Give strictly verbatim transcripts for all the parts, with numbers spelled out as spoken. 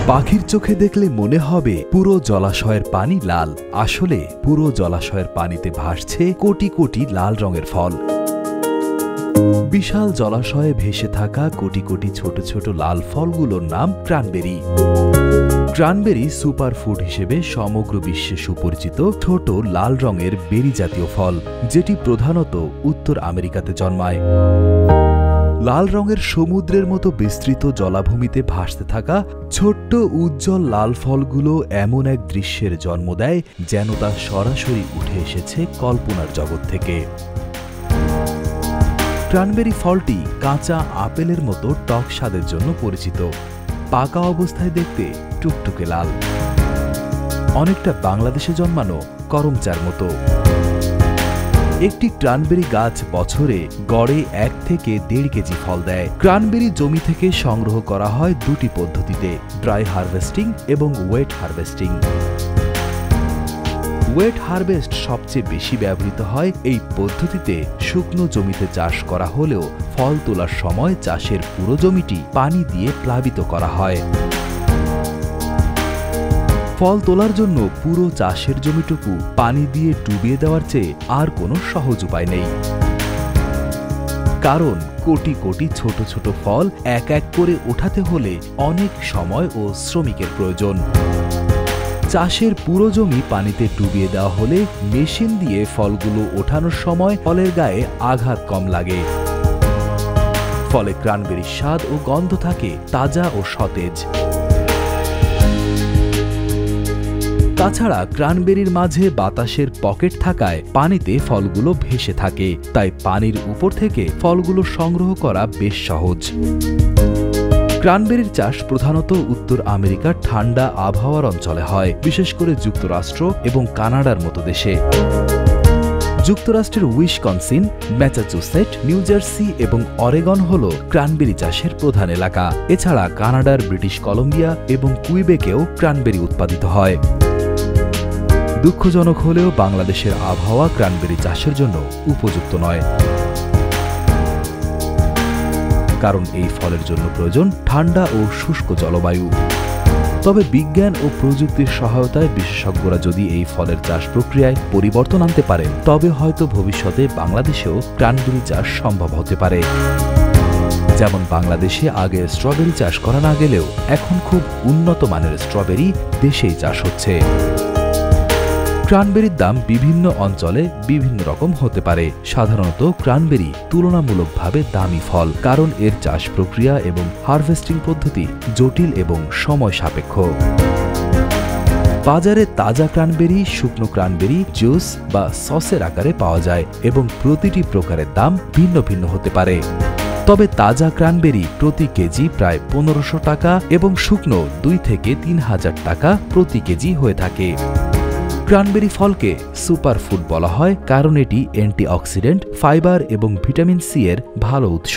পাখির চোখে দেখলে মনে হবে পুরো জলাশয়ের পানি লাল, আসলে পুরো জলাশয়ের পানিতে ভাসছে কোটি কোটি লাল রঙের ফল। বিশাল জলাশয়ে ভেসে থাকা কোটি কোটি ছোট ছোট লাল ফলগুলোর নাম ক্রানবেরি। ক্রানবেরি সুপারফুড হিসেবে সমগ্র বিশ্বে সুপরিচিত ছোট লাল রঙের বেরি জাতীয় ফল, যেটি প্রধানত উত্তর আমেরিকাতে জন্মায়। লাল রঙের সমুদ্রের মতো বিস্তৃত জলাভূমিতে ভাসতে থাকা ছোট্ট উজ্জ্বল লাল ফলগুলো এমন এক দৃশ্যের জন্ম দেয় যেন তা সরাসরি উঠে এসেছে কল্পনার জগৎ থেকে। ক্রানবেরি ফলটি কাঁচা আপেলের মতো টক স্বাদের জন্য পরিচিত। পাকা অবস্থায় দেখতে টুকটুকে লাল, অনেকটা বাংলাদেশে জন্মানো করমচার মতো। একটি ক্রানবেরি গাছ বছরে গড়ে এক থেকে দেড় কেজি ফল দেয়। ক্রানবেরি জমি থেকে সংগ্রহ করা হয় দুটি পদ্ধতিতে, ড্রাই হারভেস্টিং এবং ওয়েট হারভেস্টিং। ওয়েট হারভেস্ট সবচেয়ে বেশি ব্যবহৃত হয়। এই পদ্ধতিতে শুকনো জমিতে চাষ করা হলেও ফল তোলার সময় চাষের পুরো জমিটি পানি দিয়ে প্লাবিত করা হয়। ফল তোলার জন্য পুরো চাষের জমিটুকু পানি দিয়ে ডুবিয়ে দেওয়ার চেয়ে আর কোনো সহজ উপায় নেই, কারণ কোটি কোটি ছোট ছোট ফল এক এক করে ওঠাতে হলে অনেক সময় ও শ্রমিকের প্রয়োজন। চাষের পুরো জমি পানিতে ডুবিয়ে দেওয়া হলে মেশিন দিয়ে ফলগুলো ওঠানোর সময় ফলের গায়ে আঘাত কম লাগে, ফলে ক্রানবেরির স্বাদ ও গন্ধ থাকে তাজা ও সতেজ। তাছাড়া ক্রানবেরির মাঝে বাতাসের পকেট থাকায় পানিতে ফলগুলো ভেসে থাকে, তাই পানির উপর থেকে ফলগুলো সংগ্রহ করা বেশ সহজ। ক্রানবেরির চাষ প্রধানত উত্তর আমেরিকার ঠান্ডা আবহাওয়ার অঞ্চলে হয়, বিশেষ করে যুক্তরাষ্ট্র এবং কানাডার মতো দেশে। যুক্তরাষ্ট্রের উইসকনসিন, ম্যাসাচুসেট, নিউ জার্সি এবং অরেগন হল ক্রানবেরি চাষের প্রধান এলাকা। এছাড়া কানাডার ব্রিটিশ কলম্বিয়া এবং কুইবেকেও ক্রানবেরি উৎপাদিত হয়। দুঃখজনক হলেও বাংলাদেশের আবহাওয়া ক্রানবেরি চাষের জন্য উপযুক্ত নয়, কারণ এই ফলের জন্য প্রয়োজন ঠান্ডা ও শুষ্ক জলবায়ু। তবে বিজ্ঞান ও প্রযুক্তির সহায়তায় বিশেষজ্ঞরা যদি এই ফলের চাষ প্রক্রিয়ায় পরিবর্তন আনতে পারেন, তবে হয়তো ভবিষ্যতে বাংলাদেশেও ক্রানবেরি চাষ সম্ভব হতে পারে। যেমন বাংলাদেশে আগে স্ট্রবেরি চাষ করা না গেলেও এখন খুব উন্নত মানের স্ট্রবেরি দেশেই চাষ হচ্ছে। ক্রানবেরির দাম বিভিন্ন অঞ্চলে বিভিন্ন রকম হতে পারে। সাধারণত ক্রানবেরি তুলনামূলকভাবে দামি ফল, কারণ এর চাষ প্রক্রিয়া এবং হারভেস্টিং পদ্ধতি জটিল এবং সময় সাপেক্ষ। বাজারে তাজা ক্রানবেরি, শুকনো ক্রানবেরি জুস বা সসের আকারে পাওয়া যায় এবং প্রতিটি প্রকারের দাম ভিন্ন ভিন্ন হতে পারে। তবে তাজা ক্রানবেরি প্রতি কেজি প্রায় পনেরোশো টাকা এবং শুকনো দুই থেকে তিন হাজার টাকা প্রতি কেজি হয়ে থাকে। ক্রানবেরি ফলকে সুপারফুড বলা হয়, কারণ এটি অ্যান্টিঅক্সিডেন্ট, ফাইবার এবং ভিটামিন সি এর ভালো উৎস।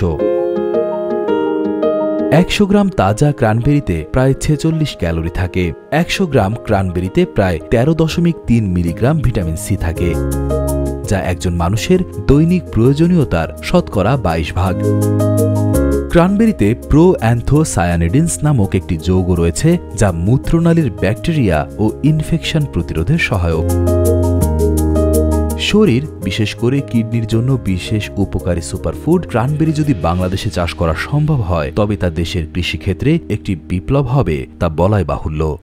একশো গ্রাম তাজা ক্রানবেরিতে প্রায় ছেচল্লিশ ক্যালোরি থাকে। একশো গ্রাম ক্রানবেরিতে প্রায় তেরো দশমিক তিন মিলিগ্রাম ভিটামিন সি থাকে, যা একজন মানুষের দৈনিক প্রয়োজনীয়তার শতকরা বাইশ ভাগ। ক্রানবেরিতে প্রো অ্যান্থোসায়ানিডিনস নামক একটি যৌগ রয়েছে, যা মূত্রনালীর ব্যাকটেরিয়া ও ইনফেকশন প্রতিরোধে সহায়ক। শরীর, বিশেষ করে কিডনির জন্য বিশেষ উপকারী সুপারফুড ক্রানবেরি যদি বাংলাদেশে চাষ করা সম্ভব হয়, তবে তা দেশের কৃষিক্ষেত্রে একটি বিপ্লব হবে, তা বলাই বাহুল্য।